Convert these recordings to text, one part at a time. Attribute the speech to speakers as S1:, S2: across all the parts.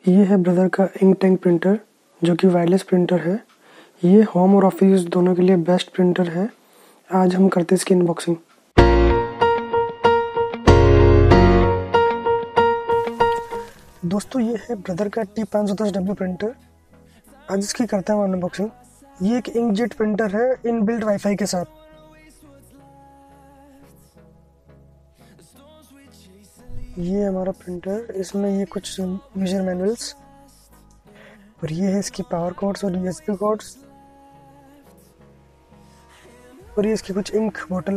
S1: ये है ब्रदर का इंक टैंक प्रिंटर जो कि वायरलेस प्रिंटर है। ये होम और ऑफिस यूज़ दोनों के लिए बेस्ट प्रिंटर है। आज हम करते हैं इसकी अनबॉक्सिंग। दोस्तों ये है ब्रदर का T510W प्रिंटर। आज इसकी करते हैं अनबॉक्सिंग। ये एक इंकजेट प्रिंटर है इनबिल्ट वाईफाई के साथ। ये हमारा प्रिंटर, इसमें ये कुछ यूजर मैनुअल्स और ये है इसकी पावर कॉर्ड्स और यूएसबी कॉर्ड्स और ये इसकी कुछ इंक बोतल।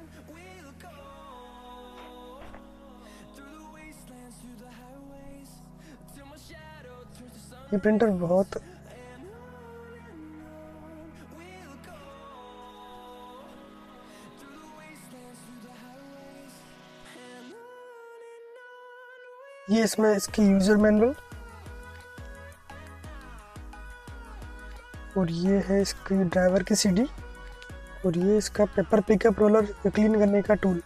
S1: ये प्रिंटर बहुत ये इसमें इसकी यूजर मैनुअल और ये है इसकी ड्राइवर की सीडी और ये इसका पेपर पिकअप रोलर क्लीन करने का टूल।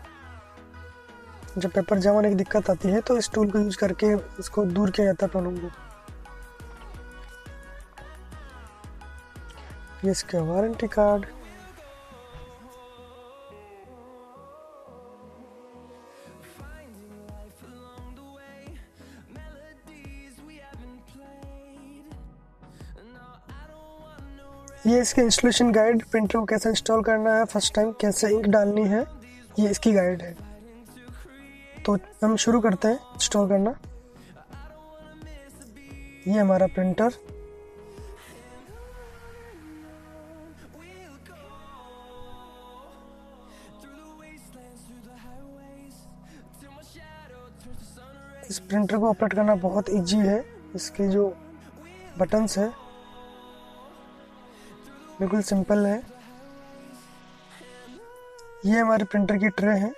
S1: जब पेपर जमा होने की दिक्कत आती है तो इस टूल को यूज करके इसको दूर किया जाता है प्रॉब्लम को। ये इसका वारंटी कार्ड, ये इसकी इंस्टॉलेशन गाइड, प्रिंटर को कैसे इंस्टॉल करना है, फर्स्ट टाइम कैसे इंक डालनी है, ये इसकी गाइड है। तो हम शुरू करते हैं इंस्टॉल करना। ये हमारा प्रिंटर, इस प्रिंटर को ऑपरेट करना बहुत इजी है। इसके जो बटन्स है बिल्कुल सिंपल है। ये हमारे प्रिंटर की ट्रे है।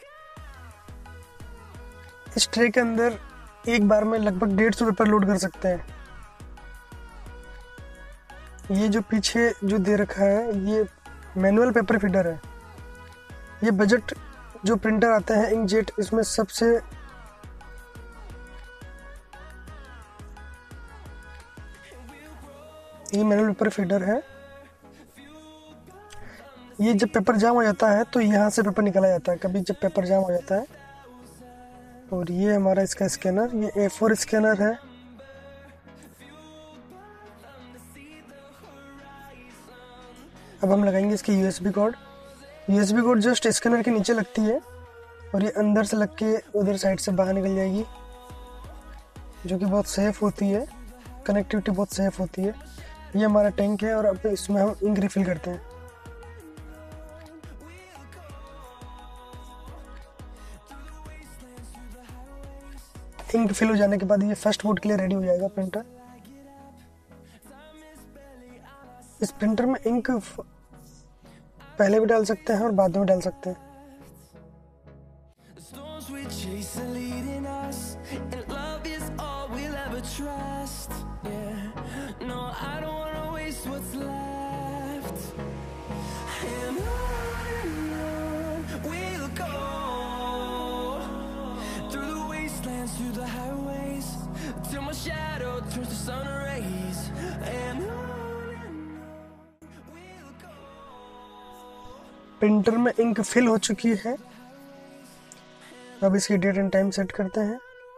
S1: इस ट्रे के अंदर एक बार में लगभग 150 पेपर लोड कर सकते हैं। ये जो पीछे जो दे रखा है ये मैनुअल पेपर फीडर है। ये बजट जो प्रिंटर आते हैं इंकजेट, इसमें सबसे ये मैनुअल पेपर फीडर है। ये जब पेपर जाम हो जाता है तो यहाँ से पेपर निकाला जाता है, कभी जब पेपर जाम हो जाता है। और ये हमारा इसका स्कैनर, ये A4 स्कैनर है। अब हम लगाएंगे इसकी USB cord. USB cord just scanner के नीचे लगती है और ये अंदर से लग के उधर साइड से बाहर निकल जाएगी, जो कि बहुत सेफ होती है। कनेक्टिविटी बहुत सेफ होती है। ये हमारा टैंक है और अब इसमें हम इंक रिफिल करते हैं। इंक फिल हो जाने के बाद ये फर्स्ट बोर्ड के लिए रेडी हो जाएगा प्रिंटर। इस प्रिंटर में इंक पहले भी डाल सकते हैं और बाद में डाल सकते हैं।
S2: Through the highways till my shadow turns to sun rays and
S1: printer में इंक फिल हो चुकी है। अब इसकी डेट एंड टाइम सेट करते हैं।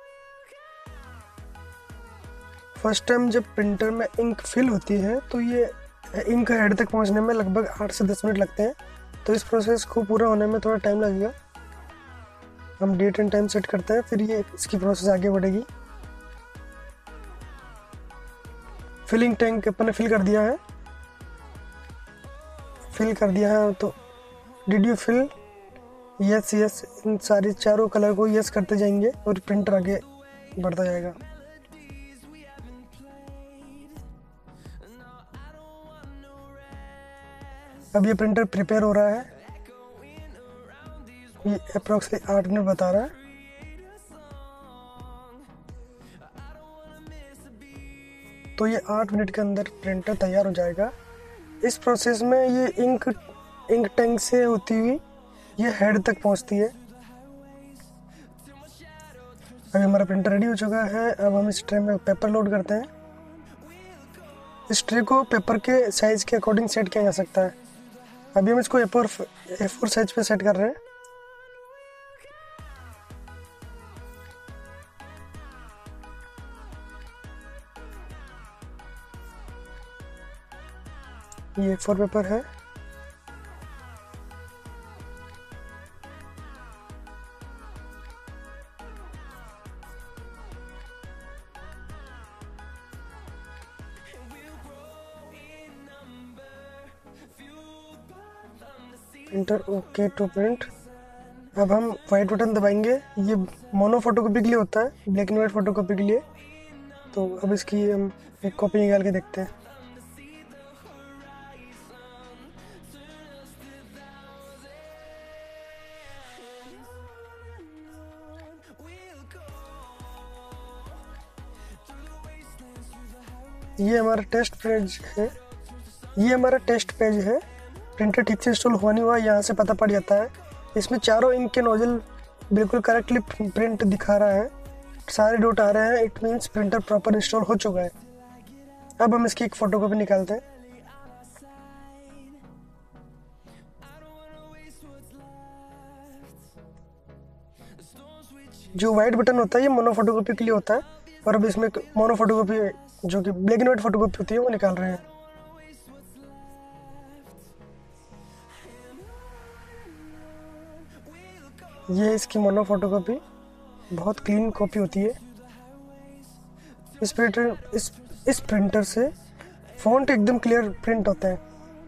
S1: फर्स्ट टाइम जब प्रिंटर में इंक फिल होती है तो ये इंक हेड तक पहुंचने में लगभग 8 से 10 मिनट लगते हैं। तो इस प्रोसेस को पूरा होने में थोड़ा टाइम लगेगा। हम डेट एंड टाइम सेट करते हैं, फिर ये इसकी प्रोसेस आगे बढ़ेगी। फिलिंग टैंक अपन ने फिल कर दिया है। तो did you fill? Yes yes, इन सारी चारों कलर को यस करते जाएंगे और प्रिंटर आगे बढ़ता जाएगा। अब ये प्रिंटर प्रिपेयर हो रहा है। ये अप्रॉक्सिमेटली 8 मिनट बता रहा है। तो ये 8 मिनट के अंदर प्रिंटर तैयार हो जाएगा। इस प्रोसेस में ये इंक टैंक से होती हुई ये हेड तक पहुंचती है। अभी हमारा प्रिंटर रेडी हो चुका है। अब हम इस ट्रे में पेपर लोड करते हैं। इस ट्रे को पेपर के साइज़ के अकॉर्डिंग सेट किया जा सकता है। अभी हम इसको A4 साइज पे सेट कर रहे हैं। ये A4 पेपर है। Printer okay to print. अब हम वाइट बटन दबाएंगे। ये मोनो फोटोकॉपी के लिए होता है, ब्लैक एंड वाइट फोटोकॉपी के लिए। तो अब इसकी हम एक कॉपी निकाल के देखते हैं। ये हमारा टेस्ट पेज है। प्रिंटर ठीक से इंस्टॉल हुआ नहीं हुआ, यहाँ से पता पड़ जाता है। इसमें चारों इंक के नोजल बिल्कुल करेक्टली प्रिंट दिखा रहा है, सारे डॉट आ रहे हैं। It means printer proper install हो चुका है। अब हम इसकी एक फोटोकॉपी निकालते हैं। जो वाइट बटन होता है ये मोनो फोटोकॉपी के लिए होता है, और अब इसमें मोनो फोटोकॉपी जो कि ब्लैक एंड वाइट फोटोकॉपी होती है वो निकाल रहे हैं। ये इसकी मोनो फोटोकॉपी बहुत क्लीन कॉपी होती है। इस प्रिंटर से फॉन्ट एकदम क्लियर प्रिंट होता है।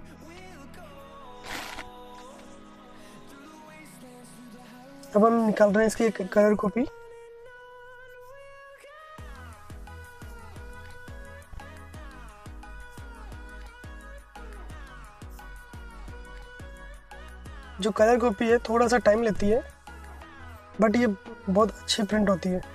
S1: अब हम निकाल रहे हैं इसकी एक कलर कॉपी। जो कलर कॉपी है थोड़ा सा टाइम लेती है, बट ये बहुत अच्छी प्रिंट होती है।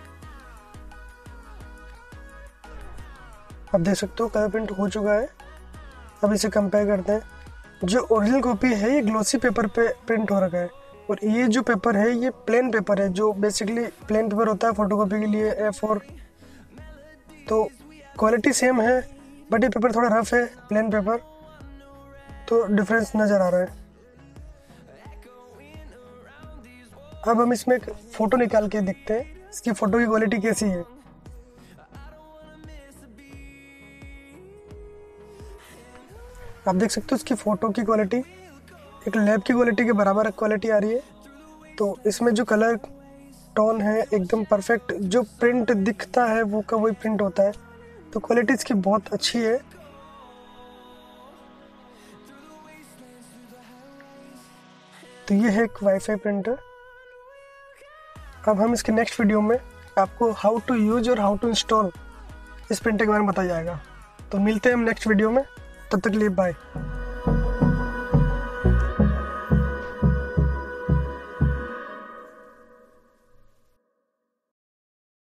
S1: आप देख सकते हो कलर प्रिंट हो चुका है। अब इसे कंपेयर करते हैं। जो ओरिजिनल कॉपी है ये ग्लोसी पेपर पे प्रिंट हो रखा है, और ये जो पेपर है ये प्लेन पेपर है, जो बेसिकली प्लेन पेपर होता है फोटोकॉपी के लिए A4। तो क्वालिटी सेम है, बट ये पेपर थोड़ा रफ है, प्लेन पेपर, तो डिफरेंस नज़र आ रहा है। अब हम इसमें एक फ़ोटो निकाल के देखते हैं इसकी फ़ोटो की क्वालिटी कैसी है। आप देख सकते हो इसकी फ़ोटो की क्वालिटी एक लैब की क्वालिटी के बराबर क्वालिटी आ रही है। तो इसमें जो कलर टोन है एकदम परफेक्ट, जो प्रिंट दिखता है वो का वही प्रिंट होता है। तो क्वालिटी इसकी बहुत अच्छी है। तो ये है एक वाईफाई प्रिंटर। अब हम इसके नेक्स्ट वीडियो में आपको हाउ टू यूज और हाउ टू इंस्टॉल इस प्रिंटर के बारे में बताया जाएगा। तो मिलते हैं हम नेक्स्ट वीडियो में, तब तक के लिए बाय।